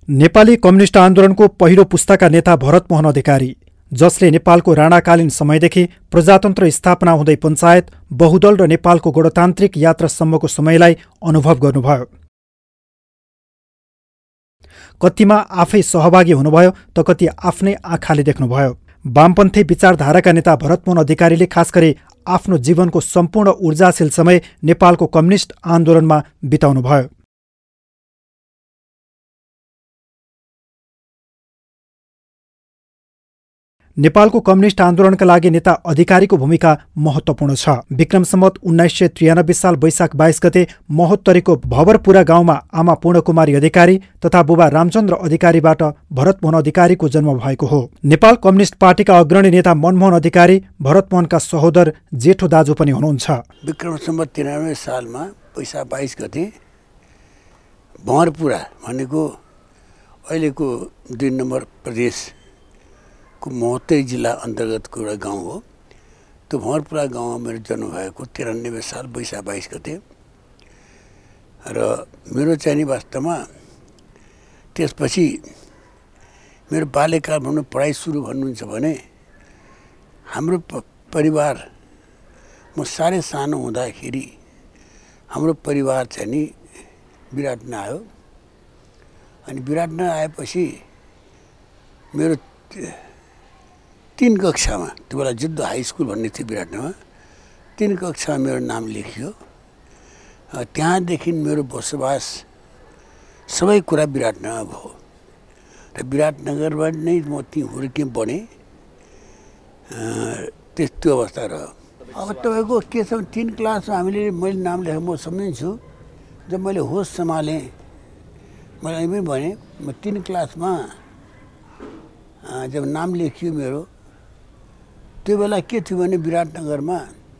Nepali communist आन्दोलनको पहिलो पुस्ताका नेता भरतमोहन अधिकारी, जसले नेपालको राणाकालीन समयदेखि प्रजातन्त्र स्थापना हुँदै पञ्चायत, बहुदल र नेपालको गणतान्त्रिक यात्रासम्मको समयलाई अनुभव गर्नुभयो। कतिमा आफै सहभागी हुनुभयो त कति आफ्नै आँखाले देख्नुभयो। वामपन्थी विचारधाराका नेता भरतमोहन अधिकारीले खास गरी आफ्नो जीवनको सम्पूर्ण ऊर्जाशील समय नेपालको कम्युनिस्ट आन्दोलनमा बिताउनुभयो। नेपालको कम्युनिस्ट आन्दोलनका लागि नेता अधिकारीको भूमिका महत्त्वपूर्ण छ। विक्रम सम्वत 1993 साल वैशाख 22 गते महोत्तरीको भवरपुरा गाउँमा आमा पूर्णकुमारी अधिकारी तथा बुबा रामचन्द्र अधिकारीबाट भरतमोहन अधिकारीको जन्म भएको हो। नेपाल कम्युनिस्ट पार्टीका अग्रणी नेता मनमोहन अधिकारी भरतमोहनका सहोदर जेठो दाजु पनि हुनुहुन्छ। विक्रम सम्वत 93 सालमा वैशाख 22 गते भवरपुरा भनेको अहिलेको 2 नम्बर प्रदेश महोत्तरी जिल्ला अन्तर्गतको एउटा गाउँ हो। त्यो भवरपुरा गाउँमा मेरो जन्म भएको 93 साल वैशाख 22 गते र मेरो चाहिँ वास्तवमा त्यसपछि मेरो बाल्यकाल भन्नु पढाइ सुरु भन्नुहुन्छ भने हाम्रो परिवार म साह्रै सानो हुँदाखेरि हाम्रो परिवार चाहिँ नि विराटनगर आयो। अनि विराटनगर आएपछि मेरो 3 कक्षामा, त्यो बेला जुद्ध हाई स्कुल भन्ने थियो विराटनगरमा, 3 कक्षामा मेरो नाम लेखियो। त्यहाँदेखि मेरो बसोबास सबै कुरा विराटनगर भयो र विराटनगरबाट नै म त्यहीँ हुर्केँ बढेँ। त्यो अवस्था रह्यो। अब तपाईँको के छ, 3 क्लासमा मैले नाम लेखेँ। म सम्झिन्छु जब मैले होस सम्हालेँ, मैले अहिले पनि भनेँ, म 3 क्लासमा जब नाम लेखियो मेरो, त्यो बेला के थियो भने विराटनगरमा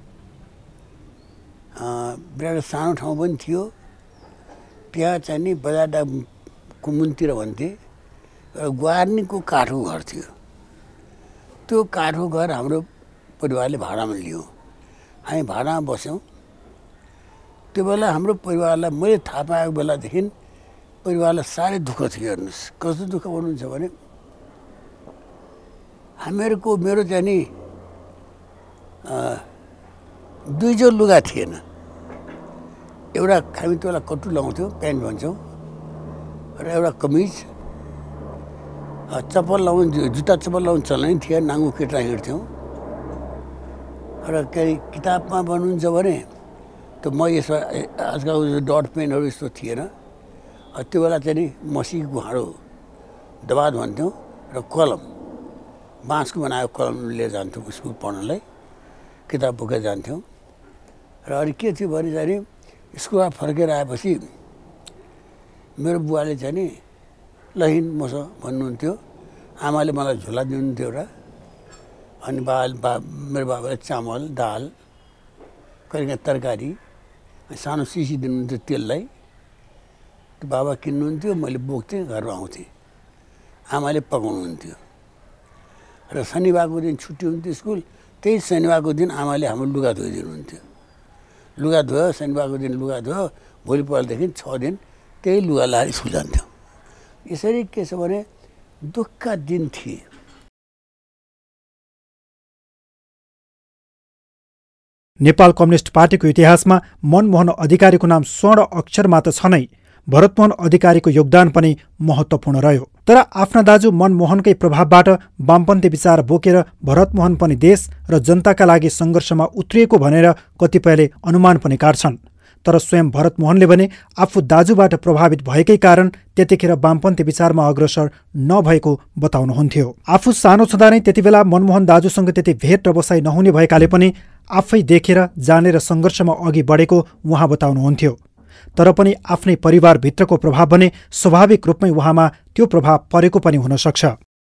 विराट सानो ठाउँ पनि थियो। त्यहाँ चाहिँ नि बजारको मुनतिर भन्थे ग्वार्नीको काठको घर थियो। त्यो काठको घर हाम्रो परिवारले भाडामा लियो। हामी भाडामा बस्यौँ। त्यो बेला हाम्रो परिवारलाई मैले थाहा पाएको बेलादेखि परिवारलाई साह्रै दुःख थियो। हेर्नुहोस् कस्तो दुःख भन्नुहुन्छ भने मेरो चाहिँ नि 2 जोर लुगा थिएन। एउटा हामी त्यो बेला कट्टु लगाउँथ्यौँ, प्यान्ट भन्छौँ, र एउटा कमिज, चप्पल लगाउनु, जुत्ता चप्पल लगाउनु चल्नै थिएन, नाङ्गो केटा हिँड्थ्यौँ। र किताबमा भन्नुहुन्छ भने त म यसो आजकल डट पेनहरू यस्तो थिएन। त्यो बेला चाहिँ नि मसीको भाँडो दबाद भन्थ्यौँ र कलम, बाँसको बनाएको कलम लिएर जान्थ्यौँ स्कुल पढ्नलाई, किताब बोकेर जान्थ्यौँ। र अनि के थियो भने चाहिँ नि स्कुलमा फर्केर आएपछि मेरो बुवाले चाहिँ नि लहिन मसँग भन्नुहुन्थ्यो। आमाले मलाई झोला दिनुहुन्थ्यो एउटा, अनि मेरो बाबाले चामल, दाल, कहिलेकाहीँ तरकारी, सानो सिसी दिनुहुन्थ्यो तेललाई। त्यो बाबा किन्नुहुन्थ्यो, मैले बोक्थेँ, घरमा आउँथेँ, आमाले पकाउनुहुन्थ्यो। र शनिबारको दिन छुट्टी हुन्थ्यो स्कुल, त्यही शनिबारको दिन आमाले हाम्रो लुगा धोइदिनुहुन्थ्यो। लुगा धोयो, शनिबारको दिन लुगा धोयो, भोलिपल्टदेखि 6 दिन त्यही लुगा लाएर स्कुल जान्थ्यौँ। यसरी के छ भने दुःखका दिन थिए। नेपाल कम्युनिस्ट पार्टीको इतिहासमा मनमोहन अधिकारीको नाम स्वर्ण अक्षरमा त छ नै, भरतमोहन अधिकारीको योगदान पनि महत्त्वपूर्ण रह्यो। तर आफ्ना दाजु मनमोहनकै प्रभावबाट वामपन्थी विचार बोकेर भरतमोहन पनि देश र जनताका लागि सङ्घर्षमा उत्रिएको भनेर कतिपयले अनुमान पनि काट्छन्। तर स्वयं भरतमोहनले भने आफू दाजुबाट प्रभावित भएकै कारण त्यतिखेर वामपन्थी विचारमा अग्रसर नभएको बताउनुहुन्थ्यो। आफू सानो छँदा नै त्यति बेला मनमोहन दाजुसँग त्यति भेट र बसाइ नहुने भएकाले पनि आफै देखेर जानेर सङ्घर्षमा अघि बढेको उहाँ बताउनुहुन्थ्यो। तर पनि आफ्नै परिवारभित्रको प्रभाव भने स्वाभाविक रूपमै उहाँमा त्यो प्रभाव परेको पनि हुन सक्छ।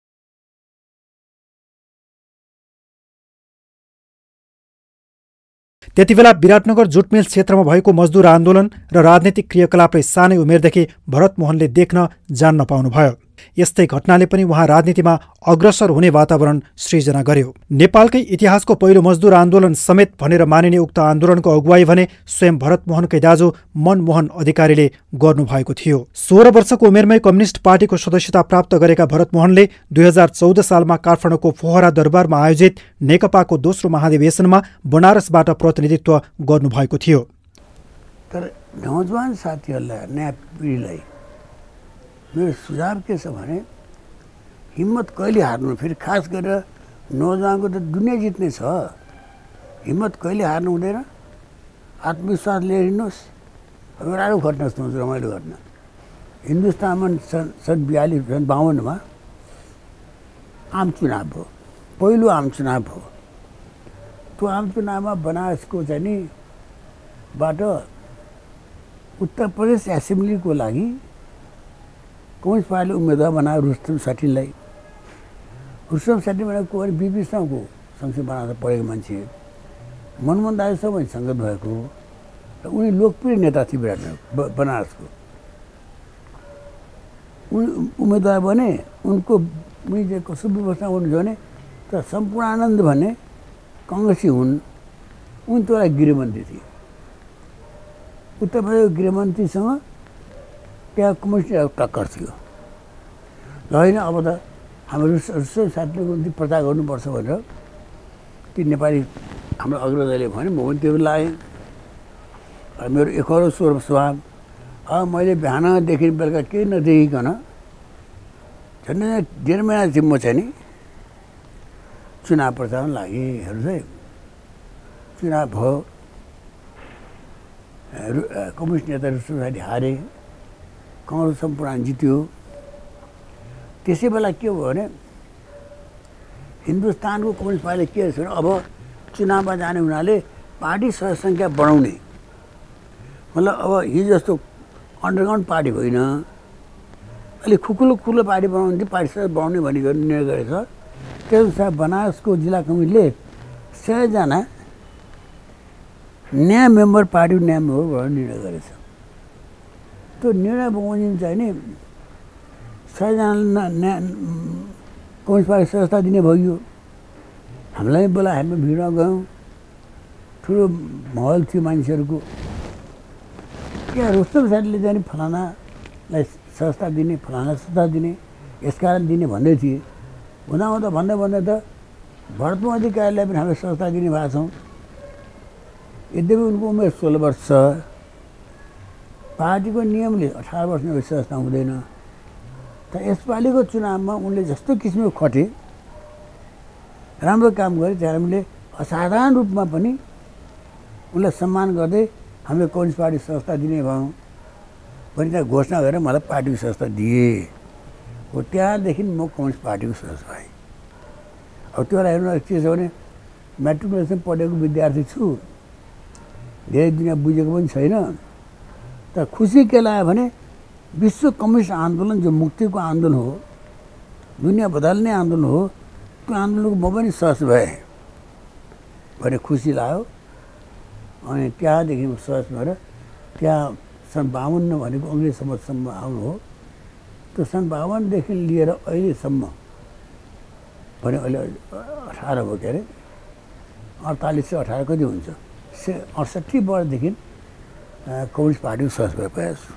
त्यतिबेला विराटनगर जुटमिल क्षेत्रमा भएको मजदुर आन्दोलन र राजनीतिक क्रियाकलापलाई सानै उमेरदेखि भरतमोहनले देख्न जान्न पाउनुभयो। यस्तै घटनाले पनि उहाँ राजनीतिमा अग्रसर हुने वातावरण सृजना गर्यो। नेपालकै इतिहासको पहिलो मजदुर आन्दोलन समेत भनेर मानिने उक्त आन्दोलनको अगुवाई भने स्वयं भरत मोहनकै दाजु मनमोहन अधिकारीले गर्नुभएको थियो। 16 वर्षको उमेरमै कम्युनिस्ट पार्टीको सदस्यता प्राप्त गरेका भरत मोहनले 2014 सालमा काठमाडौँको फोहरा दरबारमा आयोजित नेकपाको दोस्रो महाधिवेशनमा बनारसबाट प्रतिनिधित्व गर्नुभएको थियो। तर नौजवान साथीहरूलाई, नयाँ पिँढीलाई मेरो सुझाव के छ भने हिम्मत कहिले हार्नु। फेरि खास गरेर नौजवानको त दुनियाँ जित्ने छ, हिम्मत कहिले हार्नु हुँदैन। आत्मविश्वास लिएर हिँड्नुहोस्। अब राम्रो घटना सोच्नु, रमाइलो घटना। हिन्दुस्तानमा सन् 52-52 आम चुनाव भयो, पहिलो आम चुनाव भयो। त्यो आम चुनावमा बनारसको चाहिँ नि बाट उत्तर प्रदेश एसेम्ब्लीको लागि कम्युनिस्ट पार्टीले उम्मेदवार बनायो रुस्तम सेठीलाई। रुस्तम सेठी भनेको अनि बिपी साउको सँगसँगै बनाएर पढेको मान्छे, मनमोहन दाजुसँग सङ्गत भएको र उनी लोकप्रिय नेता थिए विराटनगर बनारसको। उनी उम्मेदवार बने। उनको उनी चाहिँ कस्तो व्यवस्था गर्नुहुन्छ भने त सम्पूर्णानन्द भन्ने कङ्ग्रेसी हुन्, उनी त्यो बेला गृहमन्त्री थिए। उत्तर प्रदेशको गृहमन्त्रीसँग त्यहाँ कम्युनिस्ट टक्कर थियो। ल होइन, अब त हाम्रो रुस्तम साथीको निम्ति प्रचार गर्नुपर्छ भनेर ती नेपाली हाम्रो अग्रजले भने, म पनि त्यो लागेँ। मेरो एकरो स्वभाव, अब मैले बिहानदेखि बेलुका केही नदेखिकन झन्डै 1.5 महिनादेखि म चाहिँ नि चुनाव प्रचारमा लागेँ। हेर्नुहोस् है, चुनाव भयो, कम्युनिस्ट नेता रुस्तम साथी हारे, कङ्ग्रेस सम्पूर्ण जित्यो। त्यसै बेला के भयो भने हिन्दुस्तानको कम्युनिस्ट पार्टीले के छ भने अब चुनावमा जाने हुनाले पार्टी सदस्यसङ्ख्या बढाउने, मतलब अब हिजो जस्तो अन्डरग्राउन्ड पार्टी होइन, अलिक खुकुलो पार्टी बनाउने थियो, पार्टी सदस्य बढाउने भनी निर्णय गरेछ। त्यसअनुसार बनारसको जिल्ला कमिटीले 100 जना नयाँ मेम्बर, पार्टीको नयाँ मेम्बर बनाउने निर्णय गरेछ। त्यो निर्णय बमोजिम चाहिँ नि 100 जना नयाँ कम्युनिस्ट पार्टी सदस्यता दिने भयो। हामीलाई बोला, हामी भिडमा गयौँ, ठुलो माहौल थियो मान्छेहरूको। क्या रुस्तम साथीले चाहिँ फलानालाई सदस्यता दिने, फलाना सदस्यता दिने, यसकारण दिने भन्दै थिए। हुँदा भन्दै त भरत मोहन अधिकारीलाई पनि हामीले सदस्यता दिने भएको छौँ। यद्यपि उनको उमेर 16 वर्ष छ। पार्टीको नियमले 18 वर्षमा सदस्यता हुँदैन। तर यसपालिको चुनावमा उनले जस्तो किसिमको खटे, राम्रो काम गरे, त्यहाँ हामीले असाधारण रूपमा पनि उनलाई सम्मान गर्दै हामीले कम्युनिस्ट पार्टी सदस्यता दिने भयौँ पनि त्यहाँ घोषणा गरेर मलाई पार्टीको सदस्यता दिए। हो त्यहाँदेखि म कम्युनिस्ट पार्टीको सदस्य भएँ। अब त्यो बेला हेर्नु के छ भने म्याट्रिकुलेसन पढेको विद्यार्थी छु, धेरै दुनियाँ बुझेको पनि छैन। तर खुसी के लाग्यो भने विश्व कम्युनिस्ट आन्दोलन जो मुक्तिको आन्दोलन हो, दुनियाँ बदल्ने आन्दोलन हो, त्यो आन्दोलनको म पनि सदस्य भएँ भने खुसी लाग्यो। अनि त्यहाँदेखि सदस्य भएर त्यहाँ सन् 52 भनेको अङ्ग्रेज संवतसम्म आउनु हो। त्यो सन् 52देखि लिएर अहिलेसम्म भने अहिले 18 भयो, के अरे 48 से 18 कति हुन्छ, 68 वर्षदेखि कम्युनिस्ट पार्टीको सदस्य भइरहेको छु।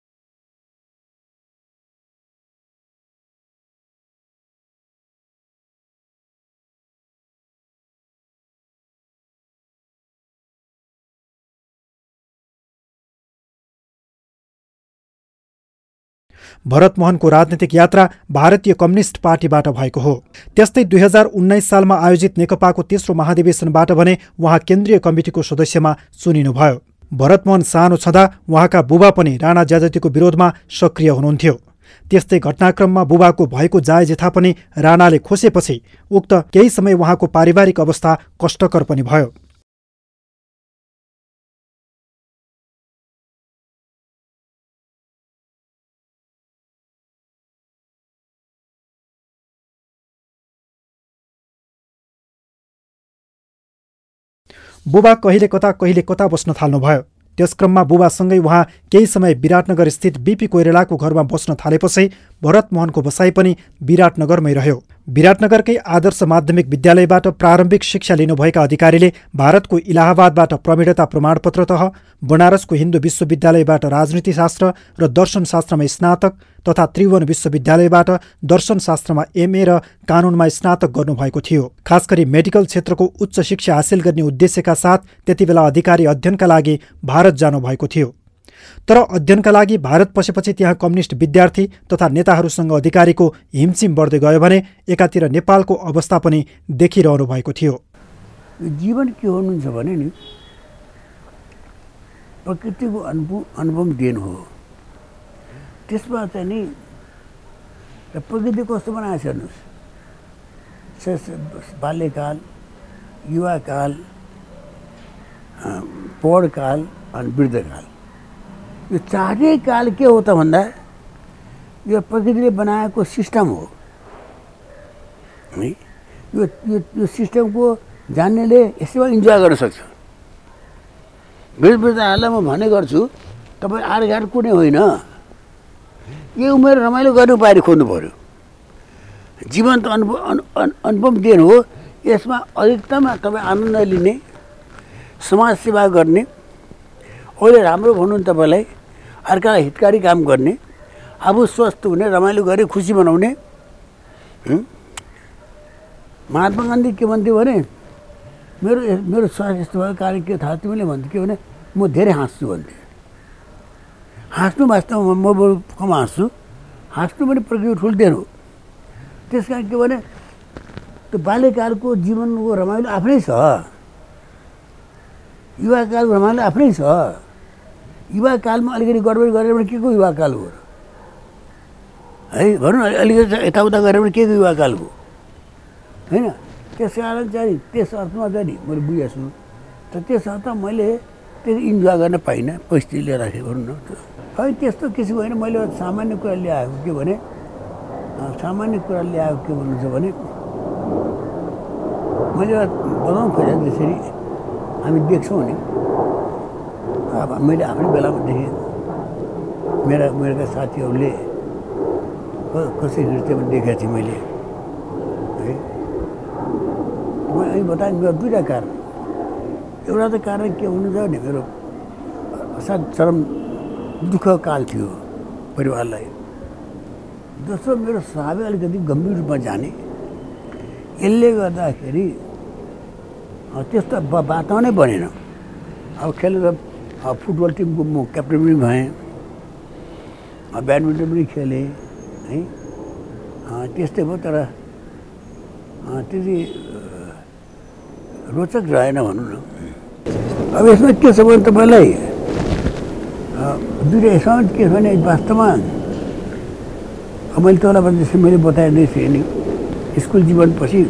भरत मोहनको राजनीतिक यात्रा भारतीय कम्युनिस्ट पार्टीबाट भएको हो। त्यस्तै 2019 सालमा आयोजित नेकपाको तेस्रो महाधिवेशनबाट भने उहाँ केन्द्रीय कमिटीको सदस्यमा चुनिनुभयो। भरत मोहन सानो छँदा उहाँका बुबा पनि राणा ज्यादतीको विरोधमा सक्रिय हुनुहुन्थ्यो। त्यस्तै घटनाक्रममा बुबाको भएको जायजेथा पनि राणाले खोसेपछि उक्त केही समय उहाँको पारिवारिक अवस्था कष्टकर पनि भयो। बुबा कहिले कता बस्न थाल्नुभयो। त्यसक्रममा बुबासँगै उहाँ केही समय विराटनगर स्थित बीपी कोइरालाको घरमा बस्न थालेपछि भरतमोहनको बसाइ पनि विराटनगरमै रह्यो। विराटनगरकै आदर्श माध्यमिक विद्यालयबाट प्रारम्भिक शिक्षा लिनुभएका अधिकारीले भारतको इलाहाबादबाट प्रवीणता प्रमाणपत्र तह, बनारसको हिन्दू विश्वविद्यालयबाट राजनीतिशास्त्र र दर्शनशास्त्रमा स्नातक तथा त्रिभुवन विश्वविद्यालयबाट दर्शनशास्त्रमा एमए र कानुनमा स्नातक गर्नुभएको थियो। खास गरी मेडिकल क्षेत्रको उच्च शिक्षा हासिल गर्ने उद्देश्यका साथ त्यतिबेला अधिकारी अध्ययनका लागि भारत जानुभएको थियो। तर अध्ययनका लागि भारत पसेपछि त्यहाँ कम्युनिस्ट विद्यार्थी तथा नेताहरूसँग अधिकारीको हिमसिम बढ्दै गयो भने एकातिर नेपालको अवस्था पनि देखिरहनु भएको थियो। जीवन के हुनुहुन्छ भने नि प्रकृतिको अनुपम देन हो। त्यसमा चाहिँ नि प्रकृति कस्तो बनाएछ हेर्नुहोस्, बाल्यकाल, युवाकाल, पौढकाल अनि वृद्धकाल, यो चारै काल के हो त भन्दा यो प्रकृतिले बनाएको सिस्टम हो है। यो सिस्टमको जान्नेले यसैमा इन्जोय गर्न सक्छ। वृद्धहरूलाई म भन्ने गर्छु, तपाईँ आडघाट कुनै होइन, यो उमेर रमाइलो गर्नु बाहिर खोज्नु पऱ्यो। जीवन त अनुपम देन हो, यसमा अधिकतम तपाईँ आनन्द लिने, समाज सेवा गर्ने, अहिले राम्रो भन्नु नि तपाईँलाई, अर्कालाई हितकारी काम गर्ने, आफू स्वस्थ हुने, रमाइलो गरे, खुसी मनाउने। महात्मा गान्धी के भन्थ्यो भने मेरो स्वास्थ्य यस्तो भएको कारण के थाहा तिमीले भन्थ्यो के भने म धेरै हाँस्छु भन्थेँ। हाँस्नु वास्तवमा म बरु कम हाँस्छु, हाँस्नु पनि प्रकृति ठुल्दैन हो। त्यस कारण के भने त्यो बाल्यकालको जीवनको रमाइलो आफ्नै छ, युवाकालको रमाइलो आफ्नै छ। युवाकालमा अलिकति गडबडी गरेर पनि के को युवाकाल हो है, भनौँ न, अलिकति यताउता गरेर पनि के को युवाकाल हो होइन। त्यस कारण चाहिँ त्यस अर्थमा चाहिँ नि मैले बुझेको छु। त त्यस अर्थमा मैले त्यति इन्जोय गर्न पाइनँ, परिस्थिति लिएर राखेँ भनौँ न। खै त्यस्तो किसिम होइन, मैले सामान्य कुरा ल्याएको के भने, सामान्य कुरा ल्याएको के भन्नुहुन्छ भने मैले बताउनु खोजेँ जसरी हामी देख्छौँ नि, अब मैले आफ्नै बेलामा देखेँ, मेरा साथीहरूले कसरी नृत्य पनि देखेको थिएँ मैले है। म अहिले बताएँ मेरो दुईवटा कारण। एउटा त कारण के हुनुहुन्छ भने मेरो असाध्य चरम दुःख काल थियो परिवारलाई। दोस्रो मेरो स्वभावै अलिकति गम्भीर रूपमा जाने, यसले गर्दाखेरि त्यस्तो वातावरणै बनेन। अब खेलेर फुटबल टिमको म क्याप्टन पनि भएँ, ब्याडमिन्टन पनि खेलेँ है, त्यस्तै भयो। तर त्यति रोचक रहेन भनौँ न। अब यसमा के छ भने तपाईँलाई दुईवटा यसमा के छ भने वास्तवमा मैले तपाईँलाई भने जस्तै मैले बताएँ थिएँ नि, स्कुल जीवनपछि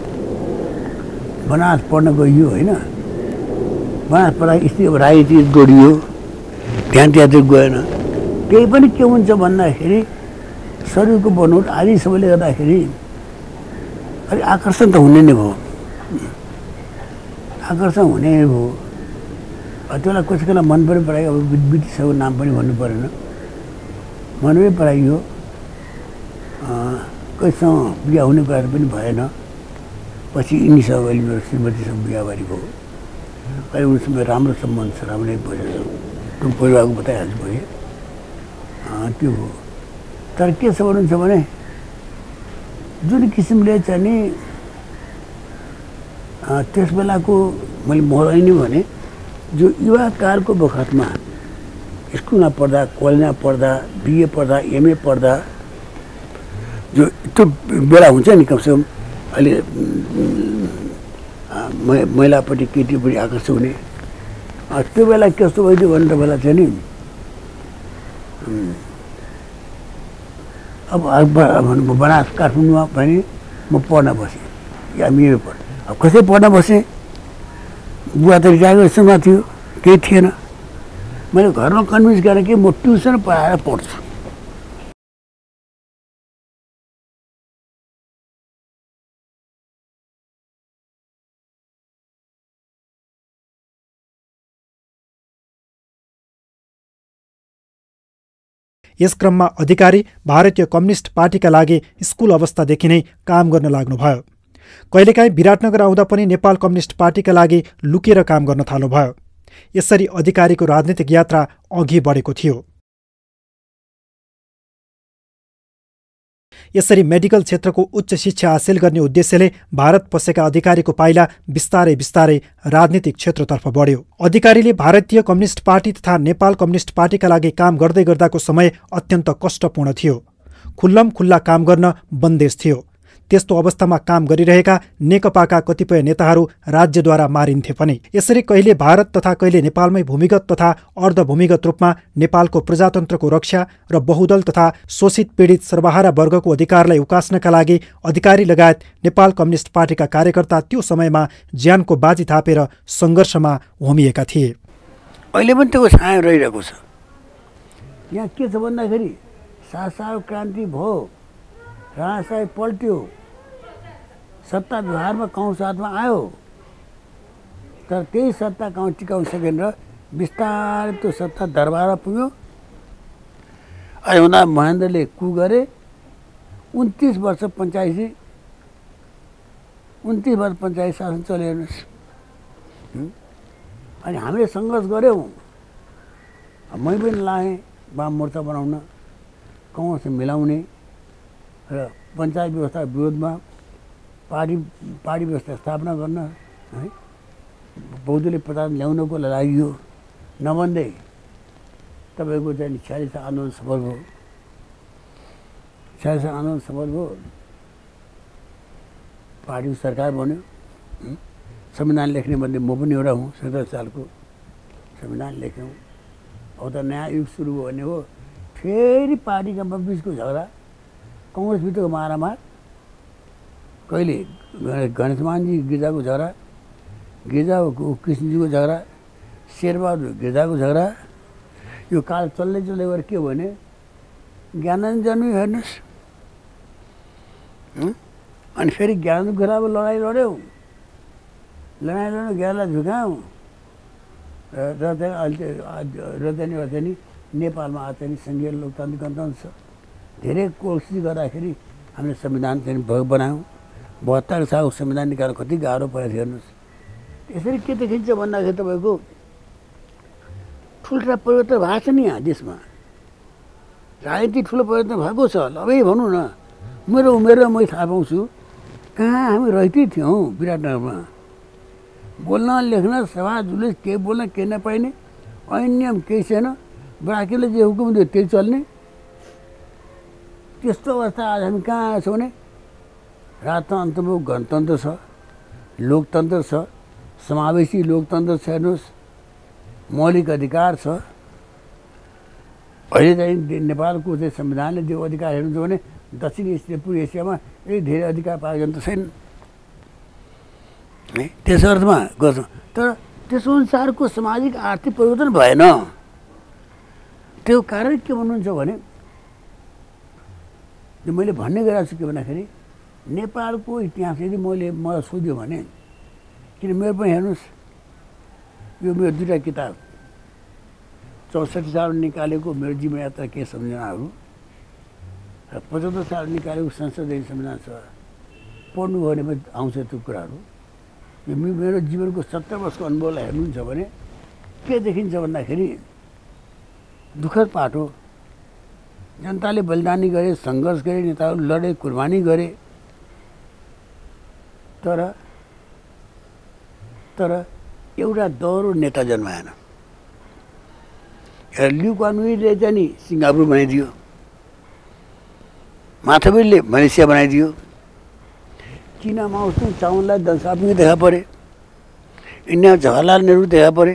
बनारस पढ्न गइयो होइन। बनारस पढाइ स्थिति अब राजनीति जोडियो, त्यहाँ चाहिँ गएन। त्यही पनि के हुन्छ भन्दाखेरि शरीरको बनोट आदि सबैले गर्दाखेरि अलिक आकर्षण त हुने नै भयो, आकर्षण हुने भयो। त्यसलाई कसैलाई मन पनि परायो। अब ब्रिटिसहरूको नाम पनि भन्नु परेन, मनमै पराइयो। कसैसँग बिहा हुने कुरा पनि भएन। पछि यिनीसँग अहिले मेरो श्रीमतीसँग बिहाबारी भयो। अहिले उनीसँग राम्रो सम्बन्ध छ, राम्रै भइरहेछ। त्यो परिवारको बताइहाल्छु मैले, त्यो हो। तर के छ भन्नुहुन्छ भने जुन किसिमले चाहिँ नि त्यस बेलाको मैले मलाई नै भने जो युवाकालको बखतमा स्कुलमा पढ्दा, कलेजमा पढ्दा, बिए पढ्दा, एमए पढ्दा जो त्यो बेला हुन्छ नि, कमसेकम अहिले महिलापट्टि केटीपट्टि आकर्षण हुने, त्यो बेला कस्तो भइदियो भने बेला चाहिँ नि अब बनारस काठमाडौँमा पनि म पढ्न बसेँ, या मेरो पढ्न। अब कसै पढ्न बसेँ, बुवा त रिटायरमेन्टमा थियो, केही थिएन। मैले घरमा कन्भिन्स गरेँ कि म ट्युसन पढाएर पढ्छु। यस क्रममा अधिकारी भारतीय कम्युनिस्ट पार्टीका लागि स्कुल अवस्थादेखि नै काम गर्न लाग्नुभयो। कहिलेकाहीँ विराटनगर आउँदा पनि नेपाल कम्युनिस्ट पार्टीका लागि लुकेर काम गर्न थाल्नुभयो। यसरी अधिकारीको राजनीतिक यात्रा अघि बढेको थियो। यसरी मेडिकल क्षेत्रको उच्च शिक्षा हासिल गर्ने उद्देश्यले भारत पसेका अधिकारीको पाइला बिस्तारै बिस्तारै राजनीतिक क्षेत्रतर्फ बढ्यो। अधिकारीले भारतीय कम्युनिस्ट पार्टी तथा नेपाल कम्युनिस्ट पार्टीका लागि काम गर्दै गर्दाको समय अत्यन्त कष्टपूर्ण थियो। खुल्लम खुल्ला काम गर्न बन्देज थियो। त्यस्तो अवस्थामा काम गरिरहेका नेकपाका कतिपय नेताहरू राज्यद्वारा मारिन्थे पनि। यसरी कहिले भारत तथा कहिले नेपालमै भूमिगत तथा अर्धभूमिगत रूपमा नेपालको प्रजातन्त्रको रक्षा र बहुदल तथा शोषित पीडित सर्वहारा वर्गको अधिकारलाई उकास्नका लागि अधिकारी लगायत नेपाल कम्युनिस्ट पार्टीका कार्यकर्ता त्यो समयमा ज्यानको बाजी थापेर सङ्घर्षमा होमिएका थिए। अहिले पनि त्यो छाया रहिरहेको छ। यहाँ के छ भन्दाखेरि सासाको क्रान्ति भयो, राणा साहेब पल्ट्यो, सत्ता व्यवहारमा काउन्स हातमा आयो, तर त्यही सत्ता काउन्स टिकाउन सकेन र बिस्तारै त्यो सत्ता दरबारमा पुग्यो। अहिले हुँदा महेन्द्रले कु गरे, 29 वर्ष पञ्चायती शासन चल्यो हेर्नुहोस्। अनि हामीले सङ्घर्ष गऱ्यौँ। मै पनि लाएँ वाम मोर्चा बनाउन, काउन्स मिलाउने र पञ्चायत व्यवस्थाको विरोधमा पार्टी व्यवस्था स्थापना गर्न है बहुदलीय प्रधान ल्याउनको लागि नभन्दै तपाईँको चाहिँ 46 आन्दोलन सफल भयो। 46 आन्दोलन सफल भयो, पार्टीको सरकार बन्यो। संविधान लेख्ने मध्ये म पनि एउटा हुँ। 17 सालको संविधान लेख्यौँ। अब त नयाँ युग सुरु भयो भने हो फेरि पार्टीका बिचको झगडा, कङ्ग्रेसभित्रको मारामार, कहिले गणेशमानजी गिर्जाको झगडा, गिर्जा कृष्णजीको झगडा, शेरबहादुर गिर्जाको झगडा, यो काल चल्दै चल्दै गएर के भने ज्ञानन्द जन्मी हेर्नुहोस्। अनि फेरि ज्ञानन्द गुराको लडाइँ लड्यौँ, ज्ञानलाई झुकायौँ र त्यहाँदेखि नेपालमा चाहिँ सङ्घीय लोकतान्त्रिक गणतन्त्र छ। धेरै कोसिस गर्दाखेरि हामीले संविधान चाहिँ बनायौँ। 72 सालको संविधान निकाल्न कति गाह्रो परेको थियो हेर्नुहोस्। यसरी के देखिन्छ भन्दाखेरि तपाईँको ठुल्ठुला परिवर्तन भएको छ नि यहाँ देशमा। राजनीति ठुलो परिवर्तन भएको छ। अब भनौँ न, मेरो उमेरमा मैले थाहा पाउँछु कहाँ हामी रहितै थियौँ विराटनगरमा। बोल्न लेख्न सभा जुलुस के बोल्न के नपाइने, ऐन नियम केही छैन। ब्राकेले जे हुकुम दियो त्यही चल्ने। त्यस्तो अवस्था आज हामी कहाँ छौँ भने राजतन्त्रको गणतन्त्र छ, लोकतन्त्र छ, समावेशी लोकतन्त्र छ हेर्नुहोस्, मौलिक अधिकार छ। अहिले चाहिँ नेपालको चाहिँ संविधानले दिएको अधिकार हेर्नुहुन्छ भने दक्षिण एसिया पूर्व एसियामा यति धेरै अधिकार पाएको जनता छैन है। त्यस अर्थमा गर्छौँ, तर त्यसो अनुसारको सामाजिक आर्थिक परिवर्तन भएन। त्यो कारण के भन्नुहुन्छ भने मैले भन्ने गरेको छु के भन्दाखेरि नेपालको इतिहास यदि मलाई सोध्यो भने, किन मेरो पनि हेर्नुहोस् यो मेरो 2टा किताब 64 सालमा निकालेको मेरो जीवन यात्रा के सम्झनाहरू र 75 सालमा निकालेको संसदीय संविधान सभा पढ्नुभयो भने आउँछ त्यो कुराहरू। यो मेरो जीवनको 70 वर्षको अनुभवलाई हेर्नुहुन्छ भने के देखिन्छ भन्दाखेरि दुःखद पाटो। जनताले बलिदानी गरे, सङ्घर्ष गरे, नेताहरू लडे, कुर्बानी गरे, तर एउटा दह्रो नेता जन्माएन। ल्यू क्वानवीले चाहिँ नि सिङ्गापुर बनाइदियो, माथावीरले मलेसिया बनाइदियो, चीना माओसुङ चाउनलाई दङसापिङ देखा परे, इन्डिया जवाहरलाल नेहरू देखा परे।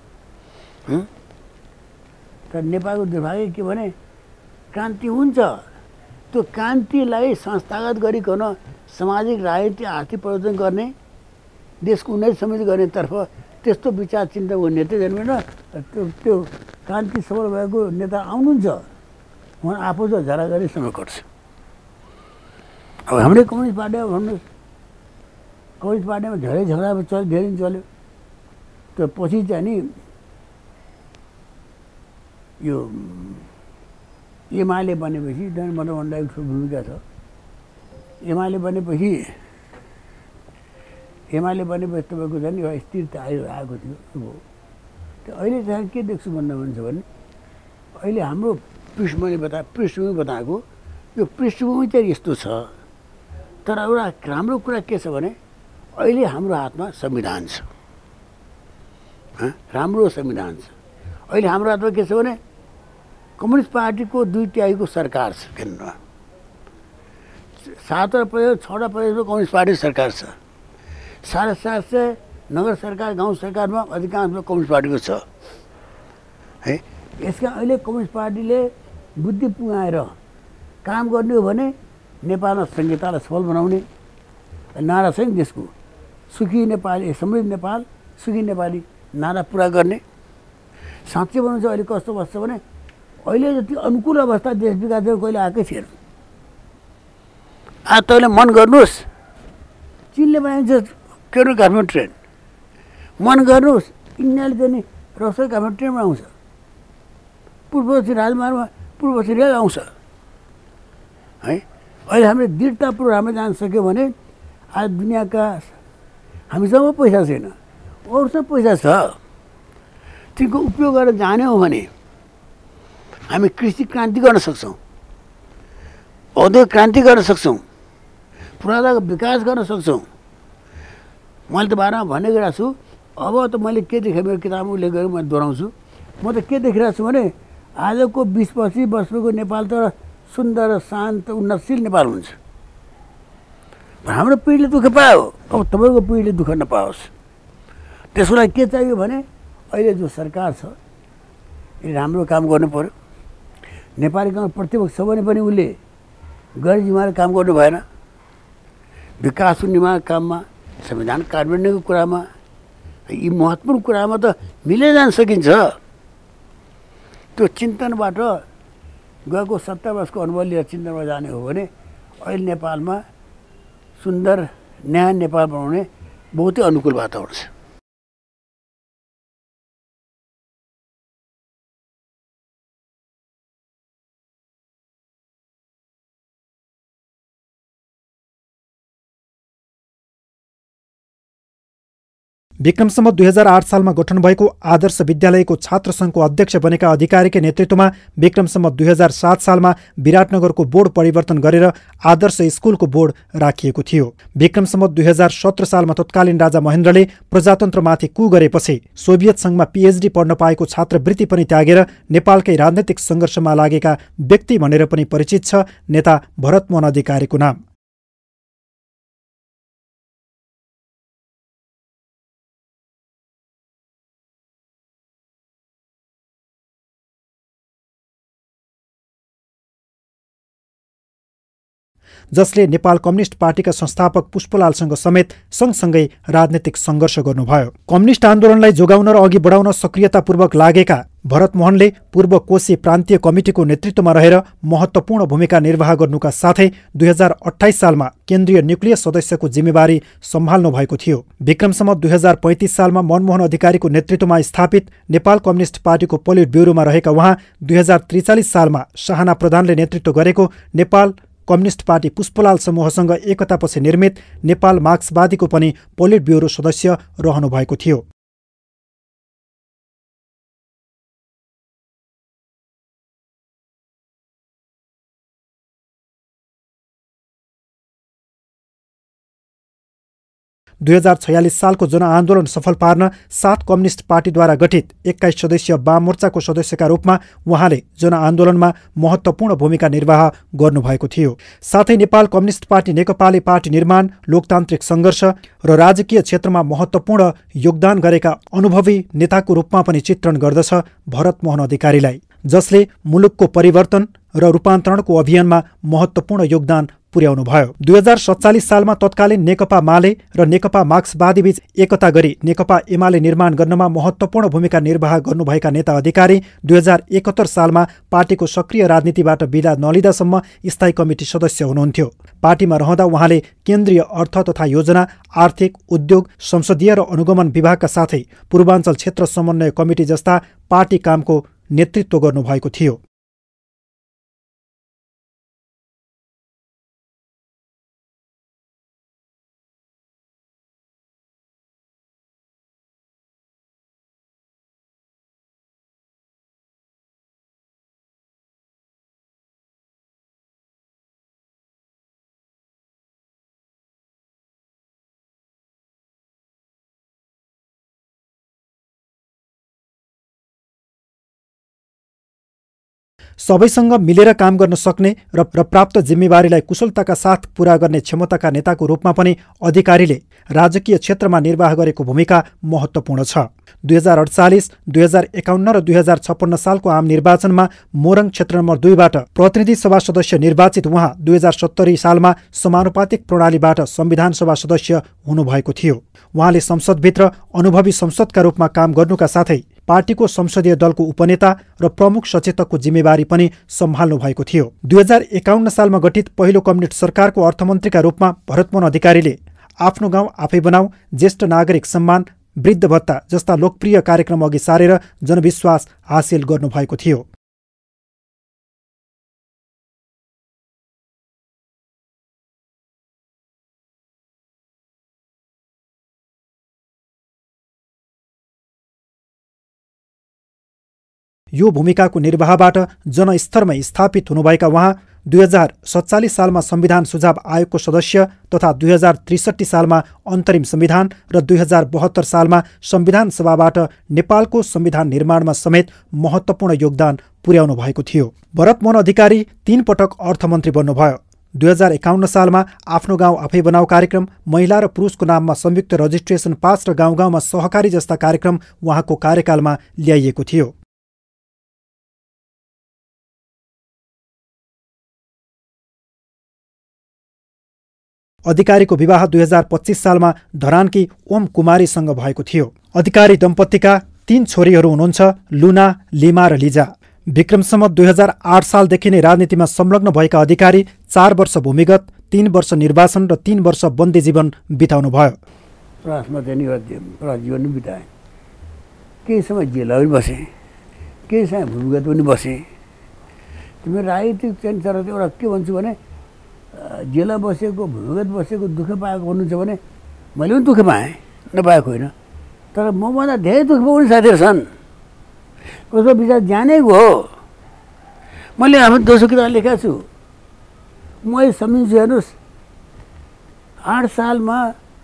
तर नेपालको दुर्भाग्य के भने क्रान्ति हुन्छ, त्यो क्रान्तिलाई संस्थागत गरिकन सामाजिक राजनीतिक आर्थिक परिवर्तन गर्ने, देशको उन्नति समेत गर्नेतर्फ त्यस्तो विचार चिन्ताको नेता जन्मेन। त्यो क्रान्ति सफल भएको नेता आउनुहुन्छ, उहाँ आफू त झरा गरी समय कट्छ। अब हाम्रै कम्युनिस्ट पार्टीमा भन्नुहोस्, कम्युनिस्ट पार्टीमा धेरै झगडा चल्यो, धेरै चल्यो। त्यो पछि चाहिँ नि यो एमाले बनेपछि मदन भण्डारीको ठुलो भूमिका छ। एमाले बनेपछि तपाईँको झन् यो स्थिरता आएको थियो। त्यो अहिले चाहिँ के देख्छु भन्दा हुन्छ भने अहिले हाम्रो पृष्ठभूमि बताएको यो पृष्ठभूमि चाहिँ यस्तो छ। तर एउटा राम्रो कुरा के छ भने अहिले हाम्रो हातमा संविधान छ। राम्रो संविधान छ। अहिले हाम्रो हातमा के छ भने कम्युनिस्ट पार्टीको 2/3 सरकार छ केन्द्रमा। 7 प्रदेश 6 प्रदेशमा कम्युनिस्ट पार्टी सरकार छ। 750 नगर सरकार गाउँ सरकारमा अधिकांशमा कम्युनिस्ट पार्टीको छ है। यसका अहिले कम्युनिस्ट पार्टीले बुद्धि पुगाएर काम गर्ने हो भने नेपालमा संहितालाई सफल बनाउने नारा छ नि देशको, सुखी नेपाली समृद्ध नेपाल सुखी नेपाली नारा पुरा गर्ने। साँच्चै भन्नु चाहिँ अहिले कस्तो बस्छ भने अहिले जति अनुकूल अवस्था देश विकासको कहिले आएकै थिएन। आज तपाईँले मन गर्नुहोस् चिनले बनाइन्छ केरो काठमाडौँ ट्रेन, मन गर्नुहोस् इन्डियाले चाहिँ नि रसोई काठमाडौँ ट्रेनमा आउँछ, पूर्वपश्चिम राजमार्गमा पूर्वपश्चिम रेल आउँछ है। अहिले हामीले दृढतापूर्वक राम्रो जान सक्यो भने आज दुनियाँका हामीसँग पैसा छैन, अरूसँग पैसा छ, तिनको उपयोग गरेर जाने हो भने हामी कृषि क्रान्ति गर्न सक्छौँ, औद्योगिक क्रान्ति गर्न सक्छौँ, पूर्वाधारको विकास गर्न सक्छौँ। मैले त बारेमा भन्ने गरिरहेको छु। अब त मैले के देखेँ मेरो किताबमा उल्लेख गरेँ, मैले दोहोऱ्याउँछु। म त के देखिरहेको छु भने आजको 20-25 वर्षको नेपाल त सुन्दर शान्त उन्नतशील नेपाल हुन्छ। हाम्रो पिँढीले दुःख पायो, अब तपाईँको पिँढीले दुःख नपाओस्। त्यसको लागि के चाहियो भने अहिले जो सरकार छ यसले राम्रो काम गर्नु पर्यो। नेपाली गाउँ प्रतिपक्ष छ भने पनि उसले गैर जिम्मेवार काम गर्नु भएन। विकास निर्माण काममा, संविधान कार्यान्वयनको कुरामा, यी महत्त्वपूर्ण कुरामा त मिलेर जान सकिन्छ। त्यो चिन्तनबाट गएको 70 वर्षको अनुभव लिएर चिन्तनमा जाने हो भने अहिले नेपालमा सुन्दर नयाँ नेपाल बनाउने बहुतै अनुकूल वातावरण छ। विक्रम सम्वत 2008 सालमा गठन भएको आदर्श विद्यालयको छात्र सङ्घको अध्यक्ष बनेका अधिकारीकै नेतृत्वमा विक्रम सम्वत 2007 सालमा विराटनगरको बोर्ड परिवर्तन गरेर आदर्श स्कुलको बोर्ड राखिएको थियो। विक्रम सम्वत 2017 सालमा तत्कालीन राजा महेन्द्रले प्रजातन्त्रमाथि कु गरेपछि सोभियत सङ्घमा पीएचडी पढ्न पाएको छात्रवृत्ति पनि त्यागेर नेपालकै राजनैतिक सङ्घर्षमा लागेका व्यक्ति भनेर पनि परिचित छ नेता भरतमोहन अधिकारीको नाम। जसले नेपाल कम्युनिस्ट पार्टीका संस्थापक पुष्पलालसँग समेत सँगसँगै राजनीतिक सङ्घर्ष गर्नुभयो। कम्युनिस्ट आन्दोलनलाई जोगाउन र अघि बढाउन सक्रियतापूर्वक लागेका भरतमोहनले पूर्व कोशी प्रान्तीय कमिटीको नेतृत्वमा रहेर महत्त्वपूर्ण भूमिका निर्वाह गर्नुका साथै 2028 सालमा केन्द्रीय न्युक्लियस सदस्यको जिम्मेवारी सम्हाल्नु भएको थियो। विक्रम सम्वत 2035 सालमा मनमोहन अधिकारीको नेतृत्वमा स्थापित नेपाल कम्युनिस्ट पार्टीको पोलिट ब्युरोमा रहेका उहाँ 2043 सालमा शाहना प्रधानले नेतृत्व गरेको नेपाल कम्युनिस्ट पार्टी पुष्पलाल समूहसँग एकतापछि निर्मित नेपाल मार्क्सवादीको पनि पोलिट ब्युरो सदस्य रहनुभएको थियो। दुई 2046 सालको जनआन्दोलन सफल पार्न 7 कम्युनिस्ट पार्टीद्वारा गठित 21 सदस्यीय वाम मोर्चाको सदस्यका रूपमा उहाँले जनआन्दोलनमा महत्त्वपूर्ण भूमिका निर्वाह गर्नुभएको थियो। साथै नेपाल कम्युनिस्ट पार्टी नेकपाले पार्टी निर्माण, लोकतान्त्रिक सङ्घर्ष र राजकीय क्षेत्रमा महत्त्वपूर्ण योगदान गरेका अनुभवी नेताको रूपमा पनि चित्रण गर्दछ भरतमोहन अधिकारीलाई, जसले मुलुकको परिवर्तन र रूपान्तरणको अभियानमा महत्त्वपूर्ण योगदान पुर्याउनुभयो। 2047 सालमा तत्कालीन नेकपा माले र नेकपा मार्क्सवादीबीच एकता गरी नेकपा एमाले निर्माण गर्नमा महत्त्वपूर्ण भूमिका निर्वाह गर्नुभएका नेता अधिकारी 2071 सालमा पार्टीको सक्रिय राजनीतिबाट बिदा नलिँदासम्म स्थायी कमिटी सदस्य हुनुहुन्थ्यो। पार्टीमा रहँदा उहाँले केन्द्रीय अर्थ तथा योजना, आर्थिक, उद्योग, संसदीय र अनुगमन विभागका साथै पूर्वाञ्चल क्षेत्र समन्वय कमिटी जस्ता पार्टी कामको नेतृत्व गर्नुभएको थियो। सबैसँग मिलेर काम गर्न सक्ने र प्राप्त जिम्मेवारीलाई कुशलताका साथ पूरा गर्ने क्षमताका नेताको रूपमा पनि अधिकारीले राजकीय क्षेत्रमा निर्वाह गरेको भूमिका महत्त्वपूर्ण छ। 2048, 2051 र 2056 सालको आम निर्वाचनमा मोरङ क्षेत्र नम्बर 2बाट प्रतिनिधि सभा सदस्य निर्वाचित उहाँ 2070 सालमा समानुपातिक प्रणालीबाट संविधान सभा सदस्य हुनुभएको थियो। उहाँले संसदभित्र अनुभवी संसदका रूपमा काम गर्नुका साथै पार्टीको संसदीय दलको उपनेता र प्रमुख सचेतकको जिम्मेवारी पनि सम्हाल्नु भएको थियो। 2051 सालमा गठित पहिलो कम्युनिस्ट सरकारको अर्थमन्त्रीका रूपमा भरतमोहन अधिकारीले आफ्नो गाउँ आफै बनाऊ, ज्येष्ठ नागरिक सम्मान, वृद्ध भत्ता जस्ता लोकप्रिय कार्यक्रम अघि सारेर जनविश्वास हासिल गर्नुभएको थियो। यो भूमिकाको निर्वाहबाट जनस्तरमै स्थापित हुनुभएका उहाँ 2047 सालमा संविधान सुझाव आयोगको सदस्य तथा 2063 सालमा अन्तरिम संविधान र 2072 सालमा संविधान सभाबाट नेपालको संविधान निर्माणमा समेत महत्त्वपूर्ण योगदान पुर्याउनु भएको थियो। भरतमोहन अधिकारी 3 पटक अर्थमन्त्री बन्नुभयो। 2051 सालमा आफ्नो गाउँ आफै बनाऊ कार्यक्रम, महिला र पुरुषको नाममा संयुक्त रजिस्ट्रेसन पास र गाउँ गाउँमा सहकारी जस्ता कार्यक्रम उहाँको कार्यकालमा ल्याइएको थियो। अधिकारीको विवाह 2025 सालमा धरानकी ओम कुमारीसँग भएको थियो। अधिकारी दम्पतिका 3 छोरीहरू हुनुहुन्छ, लुना, लिमा र लिजा। विक्रम सम्वत 2008 सालदेखि नै राजनीतिमा संलग्न भएका अधिकारी 4 वर्ष भूमिगत, 3 वर्ष निर्वाचन र 3 वर्ष बन्दी जीवन बिताउनु भयो। प्रवासमा चाहिँ जीवन बिताएँ। केही समय जेलमा पनि बसेँ, केही समय भूमिगत पनि बसेँ। तिम्रो राजनीतिक चाहिँ तर एउटा के भन्छु भने जेलमा बसेको, भूमिगत बसेको दुःख पाएको भन्नुहुन्छ भने मैले पनि दुःख पाएँ, नपाएको होइन। तर मभन्दा धेरै दुःख पाउने साथीहरू छन्। कसको विचार जानेको हो। मैले आफ्नो दोस्रो किताब लेखेको छु। म सम्झिन्छु, हेर्नुहोस्, 8 सालमा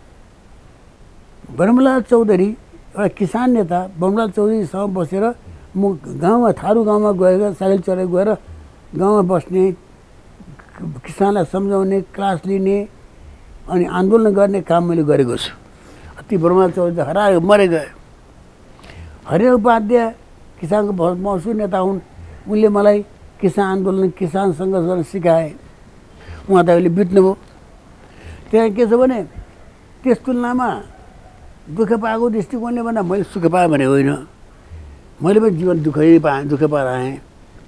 ब्रह्मलाल चौधरी एउटा किसान नेता ब्रह्मलाल चौधरीसँग बसेर म गाउँमा थारू गाउँमा गएर साइकल चढेर गएर गाउँमा बस्ने, किसानलाई सम्झाउने, क्लास लिने अनि आन्दोलन गर्ने काम मैले गरेको छु। ती ब्रह्मलाल चौधरी हरायो, मरे गयो। हरिहर उपाध्याय किसानको मसुर नेता हुन्। उनले मलाई किसान आन्दोलन, किसान सङ्घर्ष गर्न सिकाए। उहाँ त अहिले बित्नुभयो। त्यहाँ के छ भने त्यस तुलनामा दुःख पाएको दृष्टिकोणले भन्दा मैले सुख पाएँ भने होइन। मैले पनि जीवन दुःखै पाएँ, दुःख पाएर आएँ।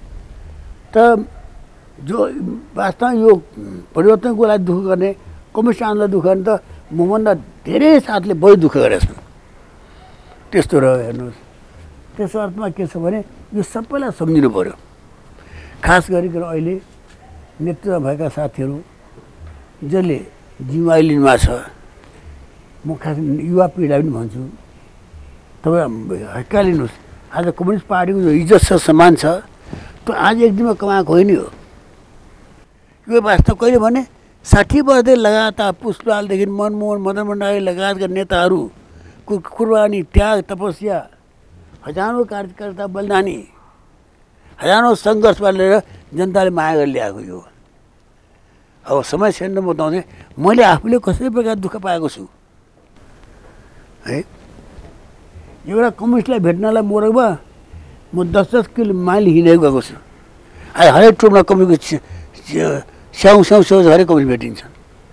त जो वास्तवमा यो परिवर्तनको लागि दुःख गर्ने, कम्युनिस्ट आन्दोलन दुःख गर्ने त मभन्दा धेरै साथले बढी दुःख गरेका छन्। त्यस्तो रह्यो। हेर्नुहोस्, त्यसो अर्थमा के छ भने यो सबैलाई सम्झिनु पऱ्यो। खास गरिकन अहिले नेतृत्वमा भएका साथीहरू जसले जिम्मेवारी लिनुभएको छ, म खास युवा पिँढीलाई पनि भन्छु, तपाईँ हक्का लिनुहोस्। आज कम्युनिस्ट पार्टीको जो इज्जत छ, सम्मान छ, त्यो आज एक दिनमा कमाएको होइन। यो वास्तव कहिले भने 60 वर्षदेखि लगातार पुष्पलालदेखि मनमोहन, मदन भण्डारी लगायतका नेताहरूको कुर्बानी, त्याग, तपस्या, हजारौँ कार्यकर्ता बलिदानी, हजारौँ सङ्घर्षबाट लिएर जनताले माया गरेर ल्याएको यो। अब समय छैन म बताउँदै मैले आफूले कसरी प्रकार दुःख पाएको छु है। एउटा कम्युनिस्टलाई भेट्नलाई मोरङमा म 10-10 किलो माइल हिँडेर गएको छु। अहिले हरेक टोलमा कम्युनिस्ट स्याउ हरेक कम्युनिस्ट भेटिन्छन्।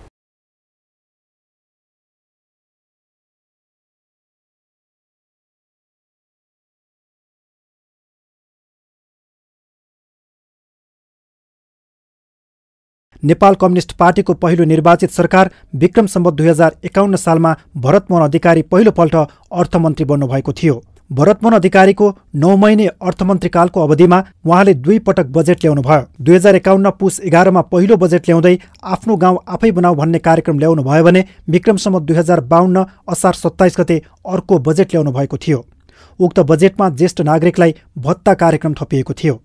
नेपाल कम्युनिस्ट पार्टीको पहिलो निर्वाचित सरकार विक्रम सम्वत 2051 सालमा भरतमोहन अधिकारी पहिलोपल्ट अर्थमन्त्री बन्नुभएको थियो। भरतमोहन अधिकारीको 9 महिने अर्थमन्त्रीकालको अवधिमा उहाँले 2 पटक बजेट ल्याउनुभयो। 2051 पुस 11 पहिलो बजेट ल्याउँदै आफ्नो गाउँ आफै बनाऊ भन्ने कार्यक्रम ल्याउनु भयो भने विक्रम सम्वत 2052 असार 27 गते अर्को बजेट ल्याउनु भएको थियो। उक्त बजेटमा ज्येष्ठ नागरिकलाई भत्ता कार्यक्रम थपिएको थियो।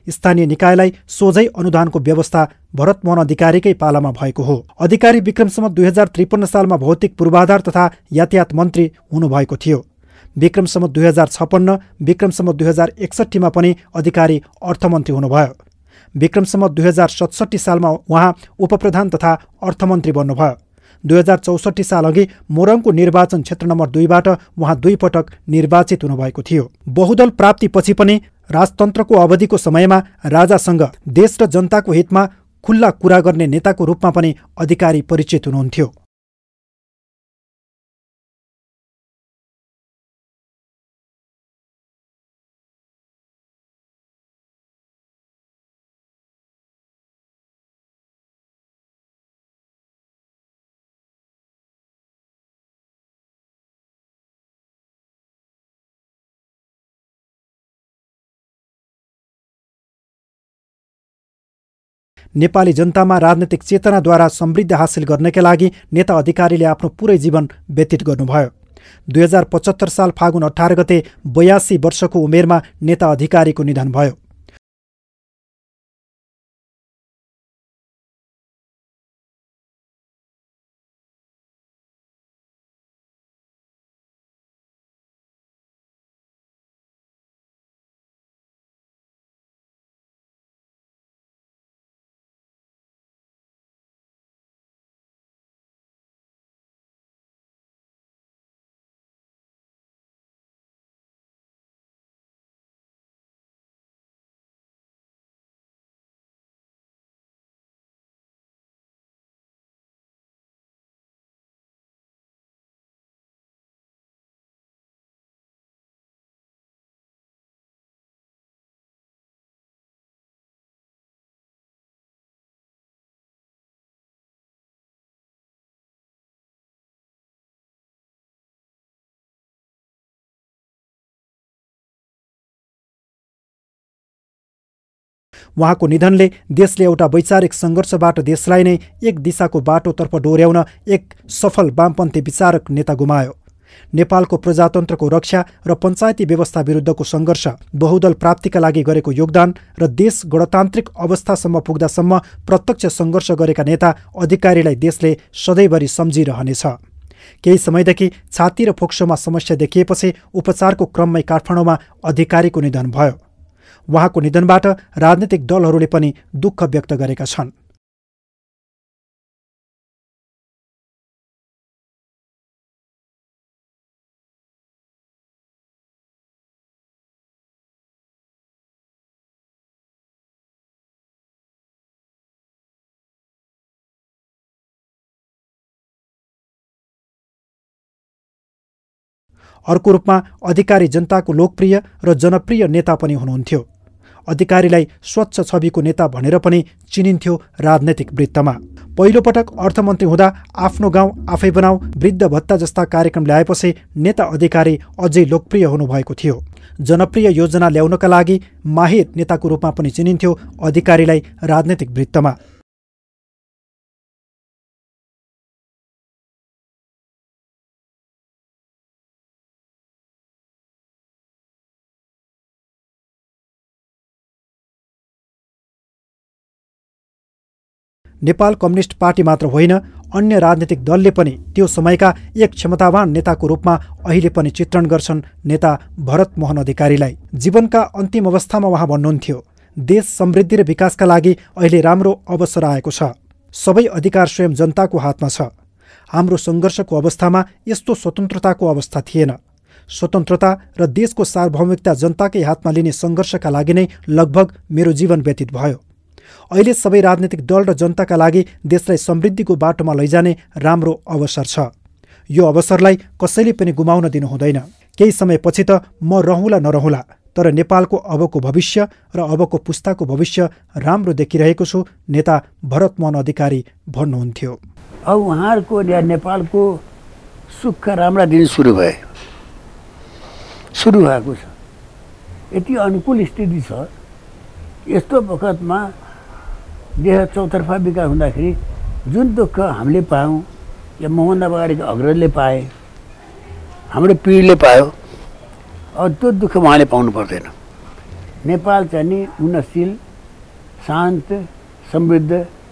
स्थानीय निकायलाई सोझै अनुदानको व्यवस्था भरतमोहन अधिकारीकै पालामा भएको हो। अधिकारी विक्रमसम्म 2053 सालमा भौतिक पूर्वाधार तथा यातायात मन्त्री हुनुभएको थियो। विक्रमसम्म 2056, विक्रमसम्म 2061 पनि अधिकारी अर्थमन्त्री हुनुभयो। विक्रमसम्म 2067 सालमा उहाँ उपप्रधान तथा अर्थमन्त्री बन्नुभयो। 2064 सालअघि मोरङको निर्वाचन क्षेत्र नम्बर 2बाट उहाँ 2 पटक निर्वाचित हुनुभएको थियो। बहुदल प्राप्तिपछि पनि राजतन्त्रको अवधिको समयमा राजासँग देश र जनताको हितमा खुल्ला कुरा गर्ने नेताको रूपमा पनि अधिकारी परिचित हुनुहुन्थ्यो। नेपाली जनतामा राजनीतिक चेतनाद्वारा समृद्ध हासिल गर्नका लागि नेता अधिकारीले आफ्नो पुरै जीवन व्यतीत गर्नुभयो। 2075 साल फागुन 18 गते 82 वर्षको उमेरमा नेता अधिकारीको निधन भयो। उहाँको निधनले देशले एउटा वैचारिक सङ्घर्षबाट देशलाई नै एक दिशाको बाटोतर्फ डोर्याउन एक सफल वामपन्थी विचारक नेता गुमायो। नेपालको प्रजातन्त्रको रक्षा र पञ्चायती व्यवस्था विरुद्धको सङ्घर्ष, बहुदल प्राप्तिका लागि गरेको योगदान र देश गणतान्त्रिक अवस्थासम्म पुग्दासम्म प्रत्यक्ष सङ्घर्ष गरेका नेता अधिकारीलाई देशले सधैँभरि सम्झिरहनेछ। केही समयदेखि छाती र फोक्सोमा समस्या देखिएपछि उपचारको क्रममै काठमाडौँमा अधिकारीको निधन भयो। उहाँको निधनबाट राजनीतिक दलहरूले पनि दुःख व्यक्त गरेका छन्। अर्को रूपमा अधिकारी जनताको लोकप्रिय र जनप्रिय नेता पनि हुनुहुन्थ्यो। अधिकारीलाई स्वच्छ छविको नेता भनेर पनि चिनिन्थ्यो राजनैतिक वृत्तमा। पहिलोपटक अर्थमन्त्री हुँदा आफ्नो गाउँ आफै बनाऊ, वृद्ध भत्ता जस्ता कार्यक्रम ल्याएपछि नेता अधिकारी अझै लोकप्रिय हुनुभएको थियो। जनप्रिय योजना ल्याउनका लागि माहिर नेताको रूपमा पनि चिनिन्थ्यो अधिकारीलाई राजनैतिक वृत्तमा। नेपाल कम्युनिस्ट पार्टी मात्र होइन, अन्य राजनीतिक दलले पनि त्यो समयका एक क्षमतावान नेताको रूपमा अहिले पनि चित्रण गर्छन् नेता भरतमोहन अधिकारीलाई। जीवनका अन्तिम अवस्थामा उहाँ भन्नुहुन्थ्यो, देश समृद्धि र विकासका लागि अहिले राम्रो अवसर आएको छ। सबै अधिकार स्वयं जनताको हातमा छ। हाम्रो सङ्घर्षको अवस्थामा यस्तो स्वतन्त्रताको अवस्था थिएन। स्वतन्त्रता र देशको सार्वभौमिकता जनताकै हातमा लिने सङ्घर्षका लागि नै लगभग मेरो जीवन व्यतीत भयो। अहिले सबै राजनीतिक दल र जनताका लागि देशलाई समृद्धिको बाटोमा लैजाने राम्रो अवसर छ। यो अवसरलाई कसैले पनि गुमाउन दिनु हुँदैन। केही समयपछि त म रहँला नरहँला, तर नेपालको अबको भविष्य र अबको पुस्ताको भविष्य राम्रो देखिरहेको छु, नेता भरतमोहन अधिकारी भन्नुहुन्थ्यो। अब उहाँहरूको नेपालको सुखका राम्रा दिन सुरु भएको छ। यति अनुकूल स्थिति छ। यस्तो वखतमा देश चौतर्फा विकास हुँदाखेरि जुन दुःख हामीले पायौँ या मभन्दा अगाडिको अग्रजले पाए, हाम्रो पिँढीले पायो, अब त्यो दुःख उहाँले पाउनु पर्दैन। नेपाल चाहिँ नि उन्नतशील शान्त समृद्ध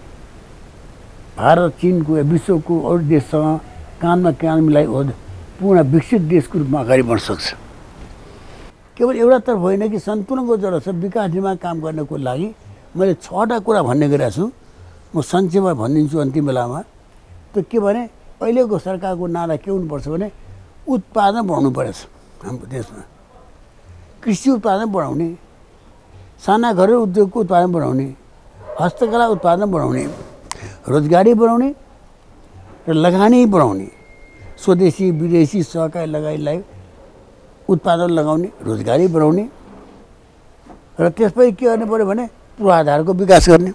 भारत चीनको विश्वको अरू देशसँग कानमा कान मिलाई पूर्ण विकसित देशको रूपमा अगाडि बढ्न सक्छ। केवल एउटा तर्फ होइन कि सन्तुलनको जरुरत छ। विकास निर्माण काम गर्नको लागि मैले 6वटा कुरा भन्ने गरेको छु। म संक्षेपमा भनिदिन्छु अन्तिम बेलामा। त्यो के भने अहिलेको सरकारको नारा के हुनुपर्छ भने उत्पादन बढाउनु परेछ हाम्रो देशमा। कृषि उत्पादन बढाउने, साना घरेलु उद्योगको उत्पादन बढाउने, हस्तकला उत्पादन बढाउने, रोजगारी बढाउने र लगानी बढाउने, स्वदेशी विदेशी सहकारी लगानीलाई उत्पादन लगाउने, रोजगारी बढाउने र त्यसपछि के गर्नु पर्यो भने पूर्वाधारको विकास गर्ने।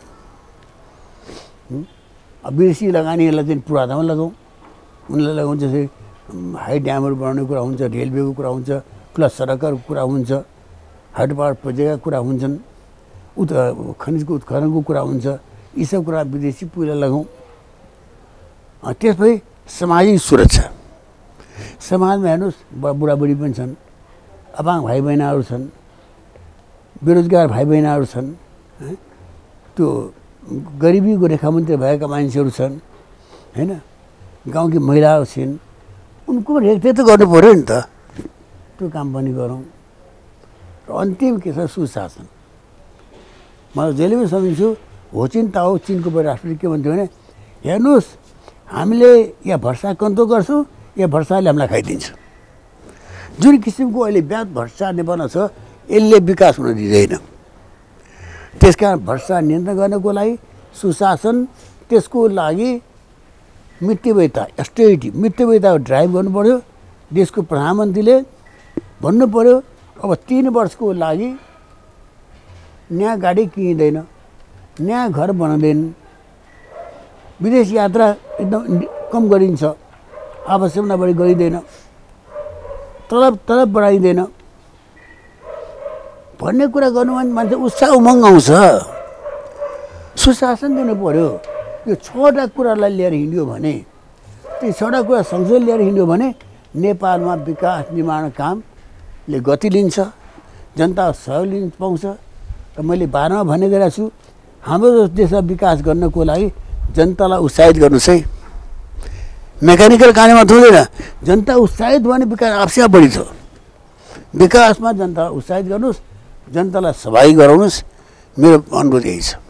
विदेशी लगानीहरूलाई चाहिँ पूर्वाधारमा लगाउँ। उनीहरूलाई लगाउँ जस्तै हाई ड्यामहरू बनाउने कुरा हुन्छ, रेलवेको कुरा हुन्छ, ठुला सडकहरूको कुरा हुन्छ, हाइड्रो पावर प्रोजेक्टका कुरा हुन्छन्, खनिजको उत्खननको कुरा हुन्छ। यी सब कुरा विदेशी पुँजीलाई लगाउँ। त्यसपछि सामाजिक सुरक्षा। समाजमा हेर्नुहोस् बुढाबुढी पनि छन्, अपाङ्ग भाइ बहिनीहरू छन्, बेरोजगार भाइ बहिनीहरू छन्, त्यो गरिबीको रेखामुनि भएका मान्छेहरू छन् हैन, गाउँकी महिलाहरू छिन्, उनको रेखदेख त गर्नु पर्यो नि त। त्यो काम पनि गरौँ। र अन्तिम के छ सुशासन। म जहिले पनि सम्झिन्छु होचिन ताओ चिनको राष्ट्रपति के भन्थ्यो भने हेर्नुहोस् हामीले या भर्सा कन्ट्रोल गर्छौँ या भर्साले हामीलाई खाइदिन्छ। जुन किसिमको अहिले व्याज भर्सा नेपालमा छ यसले विकास हुन दिँदैन। त्यसकारण भर्सा नियन्त्रण गर्नको लागि सुशासन, त्यसको लागि मितव्ययिता अस्टेरिटी मितव्ययिता ड्राइभ गर्नु पर्यो। देशको प्रधानमन्त्रीले भन्नु पर्यो अब 3 वर्षको लागि नयाँ गाडी किनिँदैन, नयाँ घर बनाउँदैन, विदेश यात्रा एकदम कम गरिन्छ, आवश्यकता बढी गरिँदैन, तलब बढाइँदैन भन्ने कुरा गर्नु भने मान्छे उत्साह उमङ्ग आउँछ। सुशासन दिनु पर्यो। यो 6वटा कुरालाई लिएर हिँड्यो भने, त्यो 6वटा कुरा सँगसँगै लिएर हिँड्यो भने नेपालमा विकास निर्माण कामले गति लिन्छ, जनता सहयोग लिन पाउँछ। र मैले बारमा भन्ने गरेको छु हाम्रो देशमा विकास गर्नको लागि जनतालाई उत्साहित गर्नुहोस् है। मेकानिकल कार्यमा हुँदैन, जनता उत्साहित भने विकास आफै बढी छ। विकासमा जनतालाई उत्साहित गर्नुहोस्, जनतालाई सहभागी गराउनुहोस्। मेरो अनुरोध यही छ।